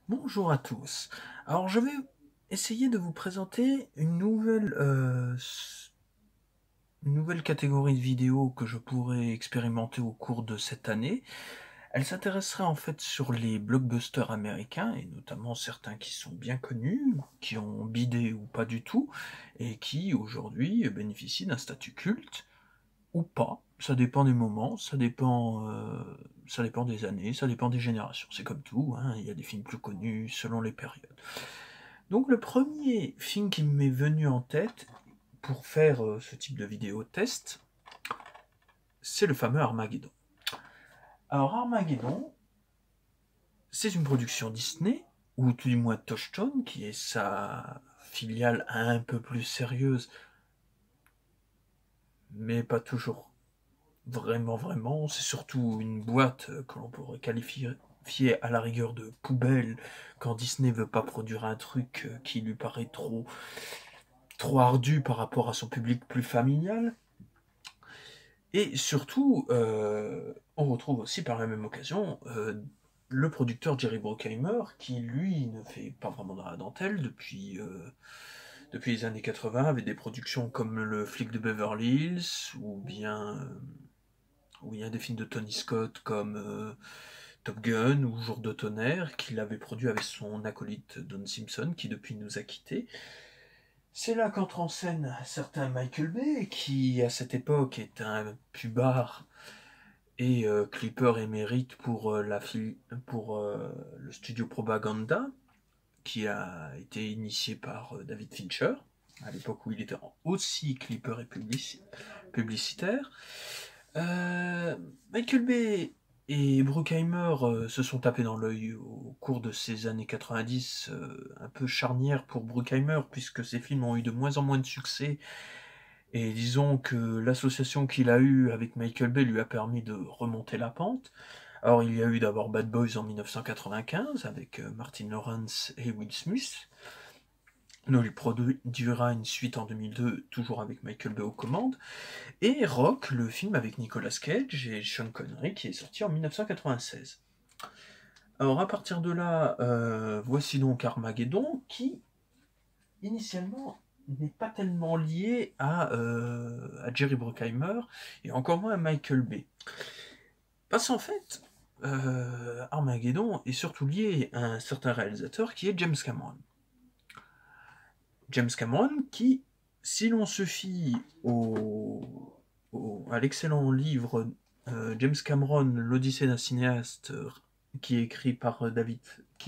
Bonjour à tous. Alors, je vais essayer de vous présenter une nouvelle catégorie de vidéos que je pourrais expérimenter au cours de cette année. Elle s'intéresserait en fait sur les blockbusters américains, et notamment certains qui sont bien connus, qui ont bidé ou pas du tout, et qui aujourd'hui bénéficient d'un statut culte, ou pas. Ça dépend des moments, ça dépend des années, ça dépend des générations. C'est comme tout, hein, il y a des films plus connus selon les périodes. Donc le premier film qui m'est venu en tête pour faire ce type de vidéo test, c'est le fameux Armageddon. Alors Armageddon, c'est une production Disney, ou tout du moins Touchstone, qui est sa filiale un peu plus sérieuse, mais pas toujours vraiment. C'est surtout une boîte que l'on pourrait qualifier à la rigueur de poubelle quand Disney veut pas produire un truc qui lui paraît trop ardu par rapport à son public plus familial. Et surtout, on retrouve aussi par la même occasion le producteur Jerry Bruckheimer, qui lui ne fait pas vraiment dans la dentelle depuis les années 80, avec des productions comme Le Flic de Beverly Hills, ou bien des films de Tony Scott comme Top Gun ou Jour de tonnerre, qu'il avait produit avec son acolyte Don Simpson, qui depuis nous a quittés. C'est là qu'entre en scène un certain Michael Bay, qui à cette époque est un pubard et clipper émérite pour le studio Propaganda, qui a été initié par David Fincher, à l'époque où il était aussi clipper et publicitaire. Michael Bay et Bruckheimer se sont tapés dans l'œil au cours de ces années 90, un peu charnières pour Bruckheimer, puisque ses films ont eu de moins en moins de succès, et disons que l'association qu'il a eue avec Michael Bay lui a permis de remonter la pente. Alors il y a eu d'abord Bad Boys en 1995 avec Martin Lawrence et Will Smith. On lui produira une suite en 2002, toujours avec Michael Bay aux commandes. Et Rock, le film avec Nicolas Cage et Sean Connery, qui est sorti en 1996. Alors à partir de là, voici donc Armageddon, qui initialement n'est pas tellement lié à Jerry Bruckheimer, et encore moins à Michael Bay. Parce qu'en fait, Armageddon est surtout lié à un certain réalisateur qui est James Cameron. James Cameron qui, si l'on se fie à l'excellent livre James Cameron, l'Odyssée d'un cinéaste, qui est écrit par David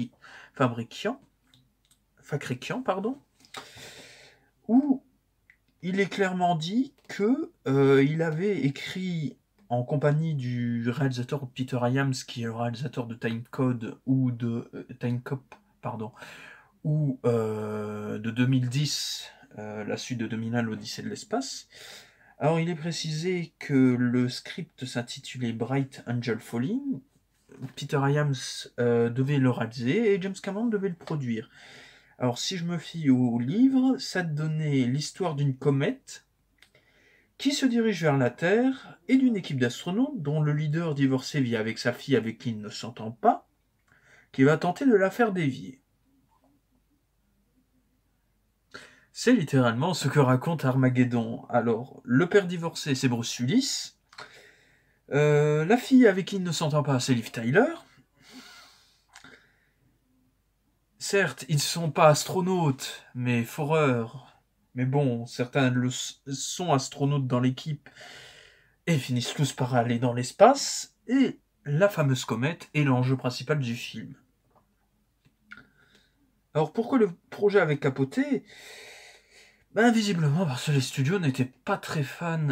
Fakrickian, pardon, où il est clairement dit que il avait écrit en compagnie du réalisateur Peter Hyams, qui est le réalisateur de Time Cop, pardon, ou de 2010, la suite de 2001, l'Odyssée de l'espace. Alors il est précisé que le script s'intitulait Bright Angel Falling. Peter Hyams devait le réaliser et James Cameron devait le produire. Alors si je me fie au livre, ça donnait l'histoire d'une comète qui se dirige vers la Terre et d'une équipe d'astronautes dont le leader divorcé vit avec sa fille avec qui il ne s'entend pas, qui va tenter de la faire dévier. C'est littéralement ce que raconte Armageddon. Alors, le père divorcé, c'est Bruce Willis. La fille avec qui il ne s'entend pas, c'est Liv Tyler. Certes, ils ne sont pas astronautes, mais foreurs. Mais bon, certains sont astronautes dans l'équipe et finissent tous par aller dans l'espace. Et la fameuse comète est l'enjeu principal du film. Alors pourquoi le projet avait capoté? Ben visiblement parce que les studios n'étaient pas très fans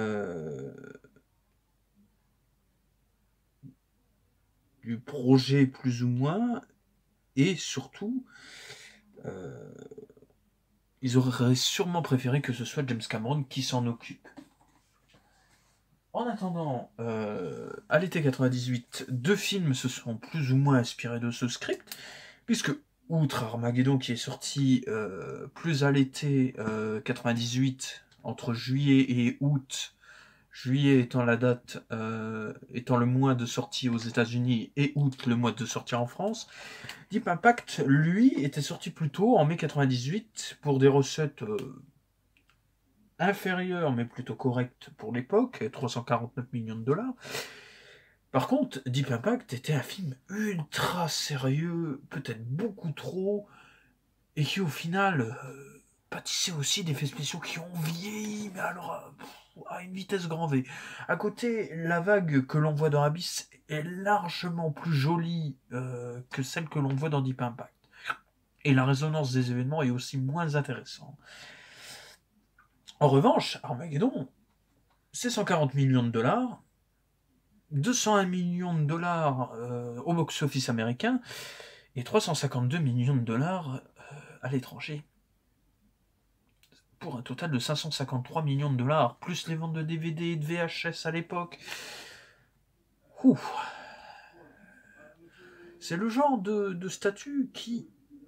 du projet plus ou moins, et surtout, euh, ils auraient sûrement préféré que ce soit James Cameron qui s'en occupe. En attendant, à l'été 98, deux films se sont plus ou moins inspirés de ce script, puisque, outre Armageddon qui est sorti plus à l'été 98, entre juillet et août, juillet étant la date, étant le mois de sortie aux États-Unis et août le mois de sortie en France, Deep Impact, lui, était sorti plus tôt, en mai 98, pour des recettes inférieures, mais plutôt correctes pour l'époque, 349 millions de dollars. Par contre, Deep Impact était un film ultra sérieux, peut-être beaucoup trop, et qui au final pâtissait aussi d'effets spéciaux qui ont vieilli, mais alors à une vitesse grand V. À côté, la vague que l'on voit dans Abyss est largement plus jolie que celle que l'on voit dans Deep Impact. Et la résonance des événements est aussi moins intéressante. En revanche, Armageddon, c'est 140 millions de dollars, 201 millions de dollars au box-office américain et 352 millions de dollars à l'étranger. Pour un total de 553 millions de dollars, plus les ventes de DVD et de VHS à l'époque. Ouh. C'est le genre de statut qui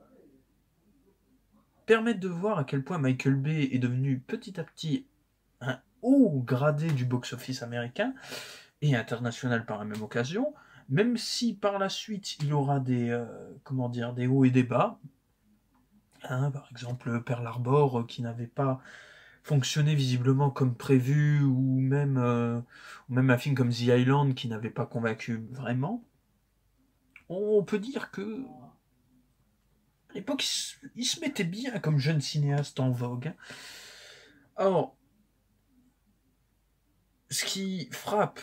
permet de voir à quel point Michael Bay est devenu petit à petit un haut gradé du box-office américain et international par la même occasion, même si par la suite il aura des hauts et des bas. Par exemple, Pearl Harbor qui n'avait pas fonctionné visiblement comme prévu, ou même un film comme The Island qui n'avait pas convaincu vraiment. On peut dire que à l'époque il se mettait bien comme jeune cinéaste en vogue. Or, ce qui frappe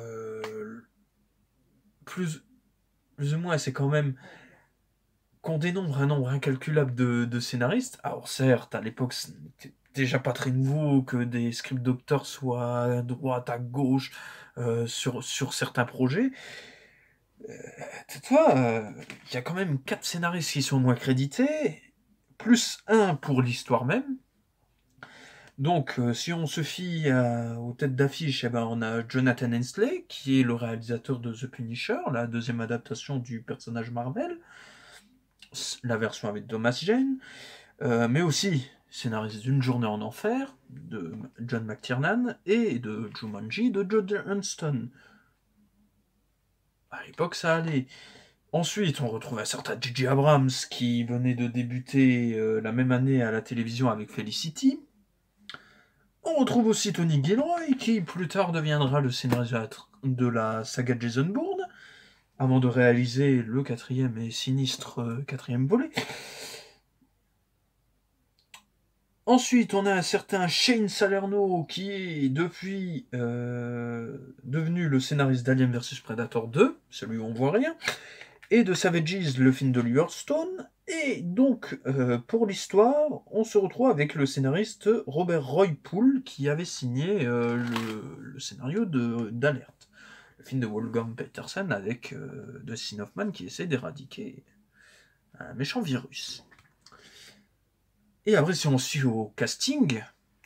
plus ou moins, c'est quand même qu'on dénombre un nombre incalculable de scénaristes. Alors certes, à l'époque, c'était déjà pas très nouveau que des script doctors soient à droite, à gauche, sur certains projets. Toi, il y a quand même 4 scénaristes qui sont moins crédités, plus un pour l'histoire même. Donc, si on se fie aux têtes d'affiche, eh ben, on a Jonathan Hensleigh, qui est le réalisateur de The Punisher, la deuxième adaptation du personnage Marvel, la version avec Thomas Jane, mais aussi scénariste d'Une journée en enfer, de John McTiernan, et de Jumanji, de Joe Johnston. À l'époque, ça allait. Ensuite, on retrouve un certain J.J. Abrams, qui venait de débuter la même année à la télévision avec Felicity. On retrouve aussi Tony Gilroy, qui plus tard deviendra le scénariste de la saga Jason Bourne, avant de réaliser le quatrième et sinistre quatrième volet. Ensuite, on a un certain Shane Salerno, qui est depuis devenu le scénariste d'Alien vs Predator 2, celui où on voit rien, et de Savages, le film de Oliver Stone. Et donc, pour l'histoire, on se retrouve avec le scénariste Robert Roy Poole, qui avait signé le scénario d'Alert, le film de Wolfgang Petersen avec Dustin Hoffman qui essaie d'éradiquer un méchant virus. Et après, si on suit au casting,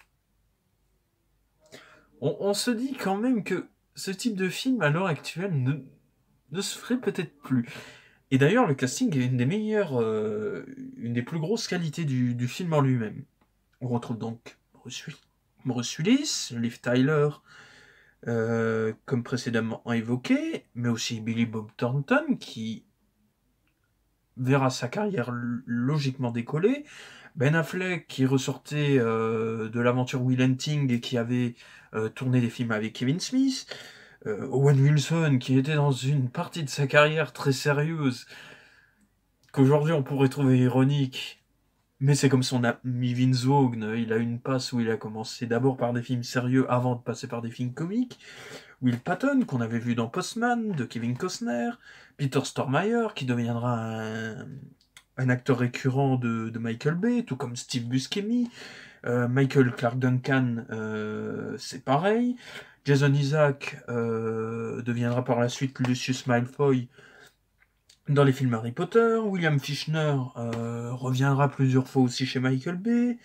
on se dit quand même que ce type de film, à l'heure actuelle, ne se ferait peut-être plus. Et d'ailleurs, le casting est une des meilleures, une des plus grosses qualités du film en lui-même. On retrouve donc Bruce Willis, Liv Tyler, comme précédemment évoqué, mais aussi Billy Bob Thornton, qui verra sa carrière logiquement décoller. Ben Affleck, qui ressortait de l'aventure Will Hunting et qui avait tourné des films avec Kevin Smith. Owen Wilson, qui était dans une partie de sa carrière très sérieuse, qu'aujourd'hui on pourrait trouver ironique, mais c'est comme son ami Vince Vaughn, il a une passe où il a commencé d'abord par des films sérieux avant de passer par des films comiques. Will Patton, qu'on avait vu dans Postman, de Kevin Costner. Peter Stormare, qui deviendra un acteur récurrent de Michael Bay, tout comme Steve Buscemi. Michael Clark Duncan, c'est pareil. Jason Isaac deviendra par la suite Lucius Malfoy dans les films Harry Potter. William Fichtner reviendra plusieurs fois aussi chez Michael Bay.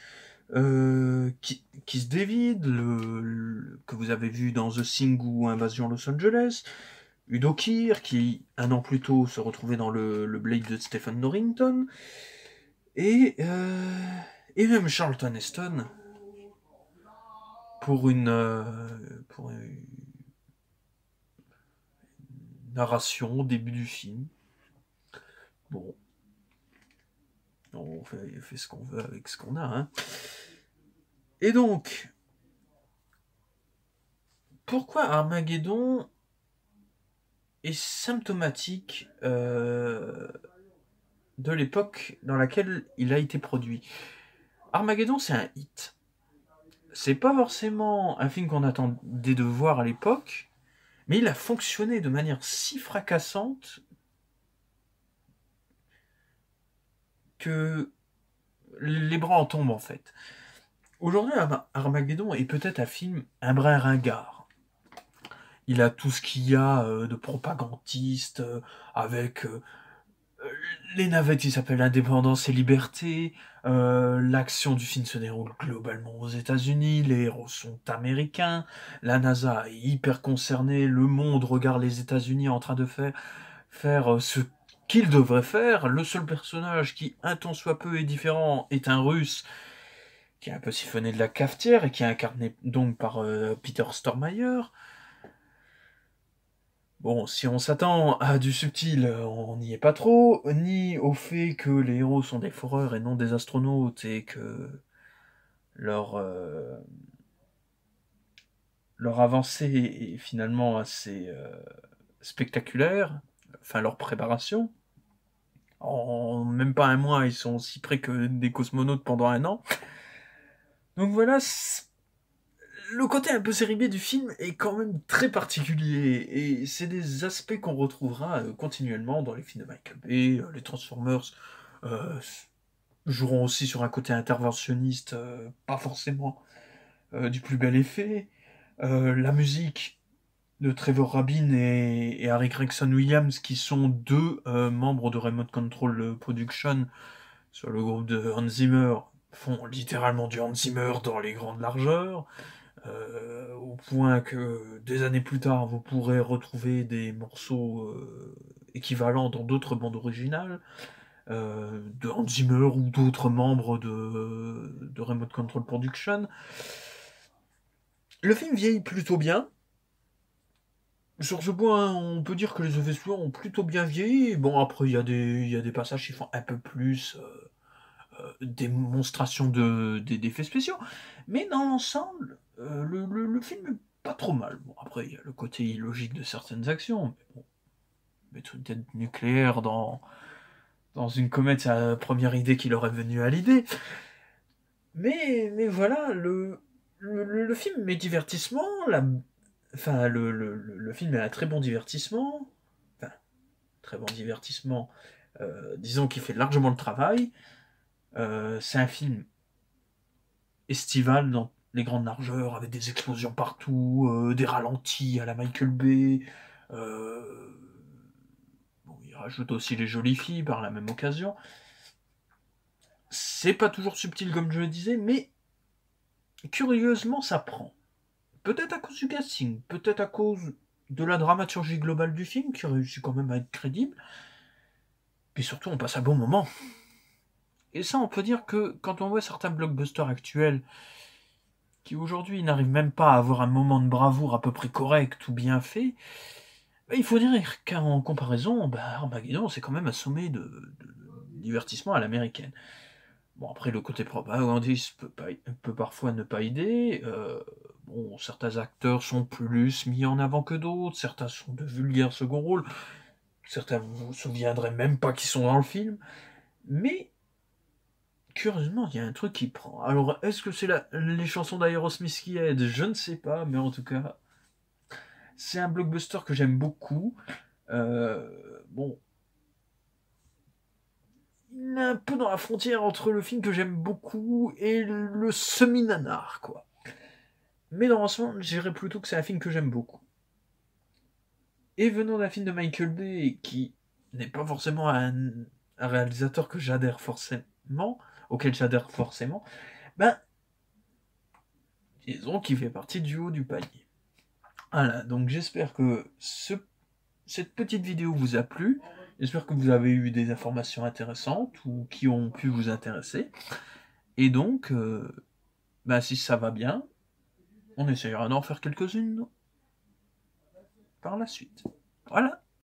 Keith David, que vous avez vu dans The Thing ou Invasion Los Angeles. Udo Kier, qui un an plus tôt se retrouvait dans le Blade de Stephen Norrington. Et même Charlton Heston, pour pour une narration au début du film. Bon, on fait ce qu'on veut avec ce qu'on a, hein. Et donc, pourquoi Armageddon est symptomatique de l'époque dans laquelle il a été produit? Armageddon, c'est un hit. C'est pas forcément un film qu'on attendait de voir à l'époque, mais il a fonctionné de manière si fracassante que les bras en tombent en fait. Aujourd'hui, Armageddon est peut-être un film un brin ringard. Il a tout ce qu'il y a de propagandiste, avec les navettes qui s'appellent Indépendance et Liberté. L'action du film se déroule globalement aux États-Unis, les héros sont américains, la NASA est hyper concernée, le monde regarde les États-Unis en train de faire ce qu'il devrait faire. Le seul personnage qui, un tant soit peu, est différent est un Russe qui est un peu siphonné de la cafetière et qui est incarné donc par Peter Stormare. Bon, si on s'attend à du subtil, on n'y est pas trop, ni au fait que les héros sont des foreurs et non des astronautes, et que leur, euh, leur avancée est finalement assez spectaculaire, enfin leur préparation. En même pas un mois, ils sont aussi près que des cosmonautes pendant un an. Donc voilà, le côté un peu série B du film est quand même très particulier, et c'est des aspects qu'on retrouvera continuellement dans les films de Michael Bay. Les Transformers euh, joueront aussi sur un côté interventionniste, pas forcément du plus bel effet. La musique de Trevor Rabin et Harry Gregson Williams, qui sont deux membres de Remote Control Production sur le groupe de Hans Zimmer, font littéralement du Hans Zimmer dans les grandes largeurs. Au point que des années plus tard, vous pourrez retrouver des morceaux équivalents dans d'autres bandes originales, de Hans Zimmer ou d'autres membres de Remote Control Production. Le film vieillit plutôt bien. Sur ce point, on peut dire que les effets spéciaux ont plutôt bien vieilli. Bon, après, il y a des passages qui font un peu plus démonstration d'effets spéciaux. Mais dans l'ensemble, le film est pas trop mal. Bon, après, il y a le côté illogique de certaines actions. Mais bon, mettre une tête nucléaire dans une comète, c'est la première idée qui leur est venue à l'idée. Mais voilà, le film est divertissement. Enfin, le film est un très bon divertissement. Enfin, très bon divertissement. Disons qu'il fait largement le travail. C'est un film estival dans les grandes largeurs, avec des explosions partout, des ralentis à la Michael Bay. Euh, bon, il rajoute aussi les jolies filles par la même occasion. C'est pas toujours subtil comme je le disais, mais curieusement ça prend. Peut-être à cause du casting, peut-être à cause de la dramaturgie globale du film, qui réussit quand même à être crédible. Puis surtout, on passe un bon moment. Et ça, on peut dire que quand on voit certains blockbusters actuels, qui aujourd'hui n'arrivent même pas à avoir un moment de bravoure à peu près correct ou bien fait, bah, il faut dire qu'en comparaison, bah, Armageddon, c'est quand même un sommet de divertissement à l'américaine. Bon, après, le côté propagandiste peut parfois ne pas aider. Bon, certains acteurs sont plus mis en avant que d'autres, certains sont de vulgaires second rôles, certains vous vous souviendrez même pas qu'ils sont dans le film. Mais, curieusement, il y a un truc qui prend. Alors, est-ce que c'est les chansons d'Aerosmith qui aident? Je ne sais pas, mais en tout cas, c'est un blockbuster que j'aime beaucoup. Bon, il est un peu dans la frontière entre le film que j'aime beaucoup et le semi-nanar, quoi. Mais dans l'ensemble, je dirais plutôt que c'est un film que j'aime beaucoup. Et venant d'un film de Michael Bay, qui n'est pas forcément un réalisateur que j'adhère forcément, auquel j'adhère forcément, ben, disons qu'il fait partie du haut du panier. Voilà, donc j'espère que cette petite vidéo vous a plu. J'espère que vous avez eu des informations intéressantes ou qui ont pu vous intéresser. Et donc, bah, si ça va bien, On essayera d'en faire quelques-unes par la suite. Voilà.